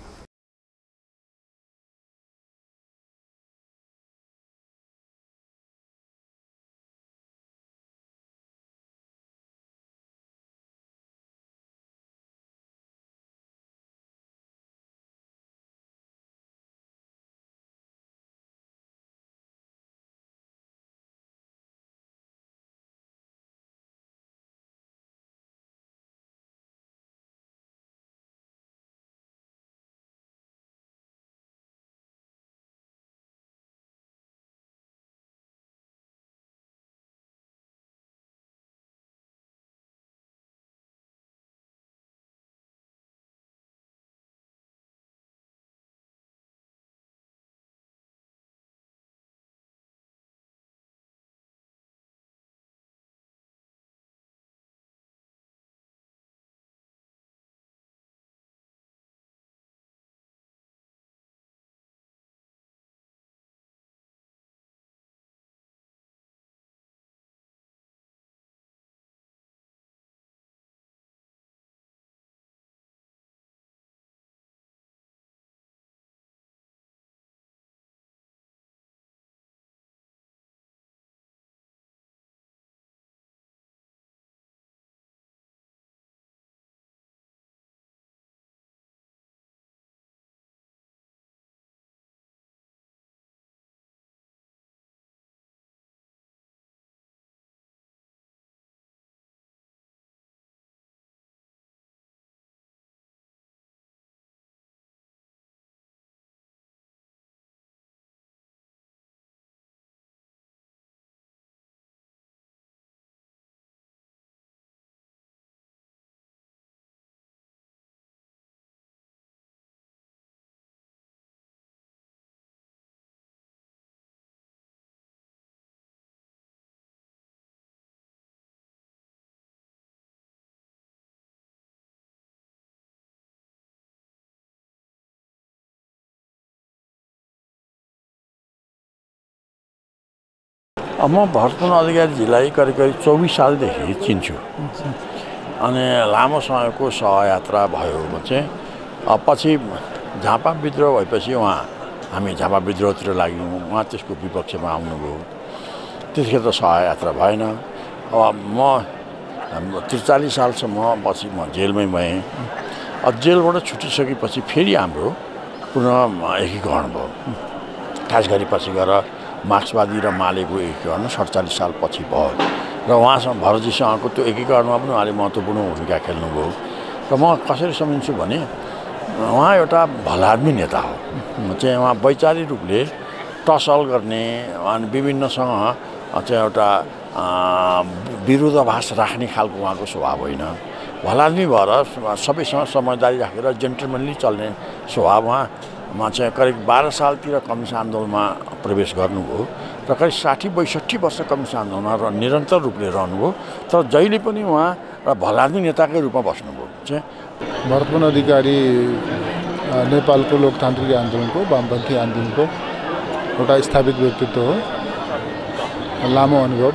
म भरतपुर अधिकारीजीलाई करिब करिब 24 सालदेखि चिन्छु अनि लामो समयको सहयात्रा भयो चाहिँ पछि झापा विद्रोह भएपछि हामी झापा विद्रोहतिर लाग्यौँ उहाँ त्यसको विपक्षमा आउनुभयो त्यसखेर त सहयात्रा भएन अब म 43 सालसम्म पछि म जेलमै भएँ जेलबाट छुटिसकेपछि फेरि हाम्रो पुनः एकीकरण भयो खास गरी पछि गएर मार्क्सवादी र मालेको एकीकरण 47 साल पछि भयो र उहाँसँग भरतजीसँगको त्यो एकीकरणमा पनि उहाँले महत्त्वपूर्ण भूमिका खेल्नुभयो र म कसरी सम्झिन्छु भने उहाँ एउटा भलाद्मी नेता हो चाहिँ उहाँ वैचारिक रूपले टसल गर्ने अनि विभिन्नसँग चाहिँ एउटा विरोधाभास राख्ने खालको उहाँको स्वभाव होइन भलाद्मी भएर सबैसँग समझदारी राखेर जेन्टलमेनली चल्ने स्वभाव उहाँमा चाहिँ करिब 12 सालतिर कम्युनिस्ट आन्दोलनमा प्रवेश गर्नुभयो र करिब 60-62 वर्ष कम्युनिस्ट आन्दोलनमा निरन्तर रूपले रहनुभयो तर जहिले पनि उहाँ र भलाद्मी नेताकै रूपमा बस्नुभयो चाहिँ भरतपुर अधिकारी नेपालको लोकतान्त्रिक आन्दोलनको वामपन्थी आन्दोलनको एउटा स्थापित व्यक्तित्व हो लामो अनुभव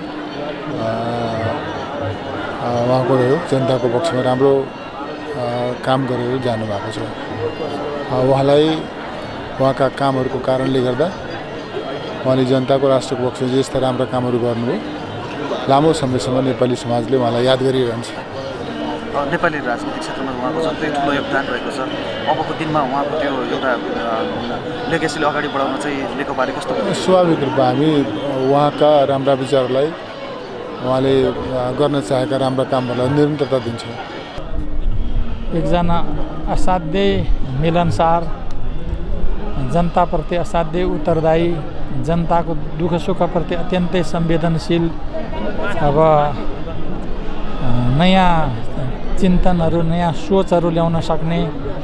उहाँको रह्यो जनताको पक्षमा राम्रो काम गरेर जानुभएको छ उहाँलाई उहाँका कामहरूको कारणले गर्दा उहाँले जनताको राष्ट्रको पक्षमा जे यस्ता राम्रा कामहरू गर्नुभयो लामो समयसम्म नेपाली समाजले उहाँलाई याद गरिरहन्छ नेपाली राजनीतिक क्षेत्रमा उहाँको जति ठुलो योगदान रहेको छ अबको दिनमा उहाँको त्यो एउटा लेगेसीले अगाडि बढाउन चाहिँ नेकपाले कस्तो स्वाभाविक रूपमा हामी उहाँका राम्रा विचारलाई उहाँले गर्न चाहेका राम्रा कामहरूलाई निरन्तरता दिन्छौँ एकजना असाध्यै मिलनसार जनताप्रति असाध्यै उत्तरदायी जनताको दुःख सुखप्रति अत्यन्तै संवेदनशील अब नयाँ चिन्तनहरू नयाँ सोचहरू ल्याउन सक्ने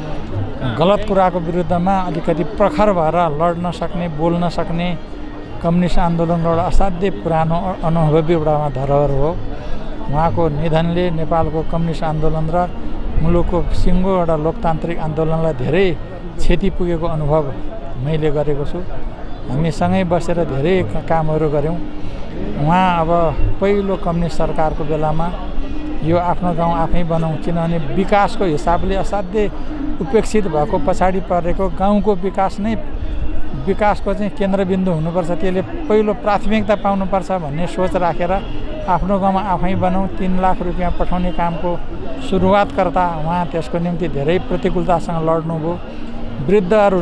गलत कुराको विरुद्धमा अलिकति प्रखर भएर लड्न सक्ने बोल्न सक्ने कम्युनिस्ट आन्दोलनको एउटा असाध्यै पुरानो अनुभवी एउटा धरोहर हो उहाँको निधनले नेपालको कम्युनिस्ट आन्दोलन र मुलुकको सिङ्गो एउटा लोकतान्त्रिक आन्दोलनलाई धेरै क्षति पुगेको अनुभव मैले गरेको छु हामी सँगै बसेर धेरै कामहरू गऱ्यौँ उहाँ अब पहिलो कम्युनिस्ट सरकारको बेलामा यो आफ्नो गाउँ आफै बनाऊँ किनभने विकासको हिसाबले असाध्यै उपेक्षित भएको पछाडि परेको गाउँको विकास नै विकासको चाहिँ केन्द्रबिन्दु हुनुपर्छ त्यसले पहिलो प्राथमिकता पाउनुपर्छ भन्ने सोच राखेर आफ्नो गाउँमा आफै बनाऊँ 3 लाख रुपियाँ पठाउने कामको सुरुवात गर्दा उहाँ त्यसको निम्ति धेरै प्रतिकूलतासँग लड्नुभयो वृद्धहरू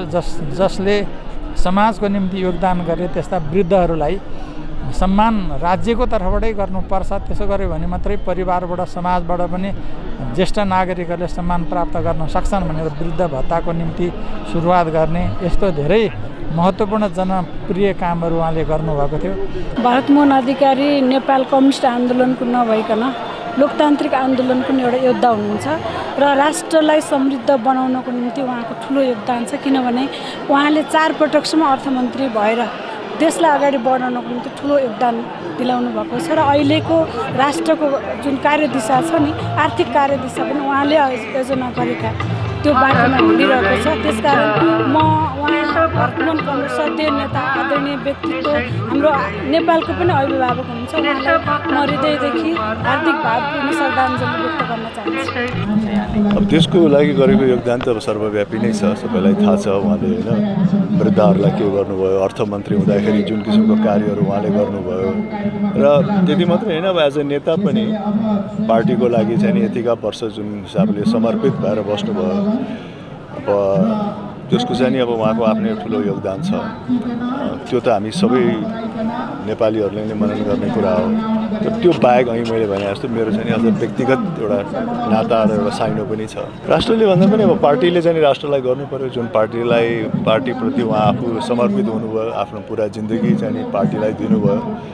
जसले समाजको निम्ति योगदान गरे त्यस्ता वृद्धहरूलाई सम्मान राज्यको तर्फबाटै गर्नुपर्छ त्यसो गर्यो भने मात्रै परिवारबाट समाजबाट पनि ज्येष्ठ नागरिकहरूले सम्मान प्राप्त गर्न सक्छन् भनेर वृद्ध भत्ताको निम्ति सुरुवात गर्ने यस्तो धेरै महत्त्वपूर्ण जनप्रिय कामहरू उहाँले गर्नुभएको थियो भरतमोहन अधिकारी नेपाल कम्युनिस्ट आन्दोलनको नभइकन लोकतान्त्रिक आन्दोलनको एउटा योद्धा हुनुहुन्छ र राष्ट्रलाई समृद्ध बनाउनको निम्ति उहाँको ठुलो योगदान छ किनभने उहाँले 4 पटकसम्म अर्थमन्त्री भएर देशलाई अगाडि बढाउनको निम्ति ठुलो योगदान दिलाउनु भएको छ र अहिलेको राष्ट्रको जुन कार्यदिशा छ नि आर्थिक कार्यदिशा पनि उहाँले योजना गरेका त्यो बाटोमा हिँडिरहेको छ त्यसकारण म उहाँ भरतमोहन कङ्ग्रेसद्य नेता आदरणीय व्यक्तित्व हाम्रो नेपालको पनि अभिभावक हुनुहुन्छ उहाँलाई म हृदयदेखि हार्दिक भावपूर्ण श्रद्धाञ्जली व्यक्त गर्न चाहन्छु अब त्यसको लागि गरेको योगदान त अब सर्वव्यापी नै छ सबैलाई थाहा छ उहाँले होइन वृद्धहरूलाई के गर्नुभयो अर्थमन्त्री हुँदाखेरि जुन किसिमको कार्यहरू उहाँले गर्नुभयो र त्यति मात्रै होइन अब एज अ नेता पनि पार्टीको लागि चाहिँ नि यतिका वर्ष जुन हिसाबले समर्पित भएर बस्नुभयो अब त्यसको चाहिँ नि अब उहाँको आफ्नै ठुलो योगदान छ त्यो त हामी सबै नेपालीहरूले नै मनन गर्ने कुरा हो त्यो बाहेक अहिले मैले भने जस्तो मेरो चाहिँ अझ व्यक्तिगत एउटा नाता र एउटा साइनो पनि छ राष्ट्रले भन्दा पनि अब पार्टीले चाहिँ राष्ट्रलाई गर्नु पर्यो जुन पार्टीप्रति उहाँ आफू समर्पित हुनुभयो आफ्नो पुरा जिन्दगी चाहिँ नि पार्टीलाई दिनुभयो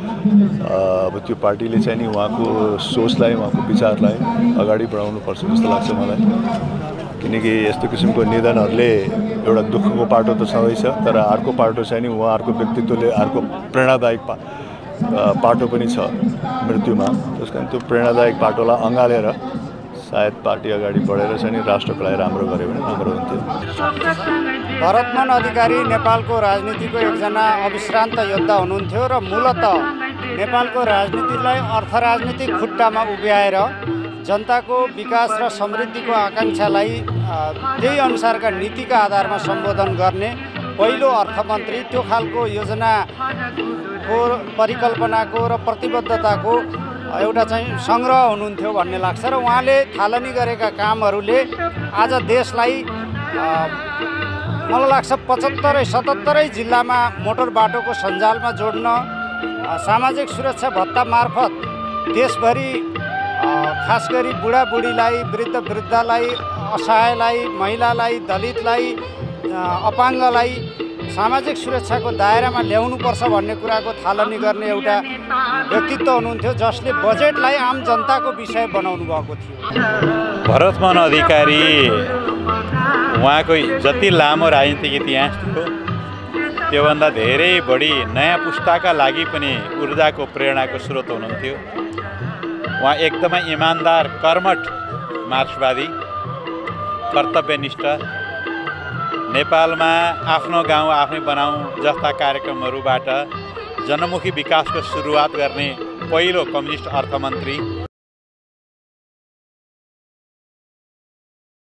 अब त्यो पार्टीले चाहिँ नि उहाँको सोचलाई उहाँको विचारलाई अगाडि बढाउनुपर्छ जस्तो लाग्छ मलाई किनकि यस्तो किसिमको निधनहरूले एउटा दुःखको पाटो त छँदैछ तर अर्को पाटो चाहिँ नि उहाँहरूको व्यक्तित्वले अर्को प्रेरणादायक पाटो पनि छ मृत्युमा त्यस कारण त्यो प्रेरणादायक पाटोलाई अँगालेर सायद पार्टी अगाडि बढेर चाहिँ नि राष्ट्रको लागि राम्रो गर्यो भने राम्रो हुन्थ्यो भरतमोहन अधिकारी नेपालको राजनीतिको एकजना अविश्रान्त योद्धा हुनुहुन्थ्यो र मूलतः नेपालको राजनीतिलाई अर्थ राजनीतिक खुट्टामा उभ्याएर जनताको विकास र समृद्धिको आकाङ्क्षालाई त्यही अनुसारका नीतिका आधारमा सम्बोधन गर्ने पहिलो अर्थमन्त्री, त्यो खालको योजनाको परिकल्पनाको र प्रतिबद्धताको एउटा चाहिँ सङ्ग्रह हुनुहुन्थ्यो भन्ने लाग्छ र उहाँले थालनी गरेका कामहरूले आज देशलाई मलाई लाग्छ 75-77 जिल्लामा मोटर बाटोको सञ्जालमा जोड्न, सामाजिक सुरक्षा भत्ता मार्फत देशभरि खास गरी बुढाबुढीलाई, वृद्ध वृद्धलाई, असहायलाई, महिलालाई, दलितलाई, अपाङ्गलाई सामाजिक सुरक्षाको दायरामा ल्याउनुपर्छ भन्ने कुराको थालनी गर्ने एउटा व्यक्तित्व हुनुहुन्थ्यो जसले बजेटलाई आम जनताको विषय बनाउनु भएको थियो। भरतमोहन अधिकारी उहाँको जति लामो राजनीतिक इतिहास थियो त्योभन्दा धेरै बढी नयाँ पुस्ताका लागि पनि ऊर्जाको प्रेरणाको स्रोत हुनुहुन्थ्यो। उहाँ एकदमै इमान्दार, कर्मठ मार्क्सवादी, कर्तव्यनिष्ठ, नेपालमा आफ्नो गाउँ आफै बनाऊ जस्ता कार्यक्रमहरूबाट जनमुखी विकासको सुरुवात गर्ने पहिलो कम्युनिस्ट अर्थमन्त्री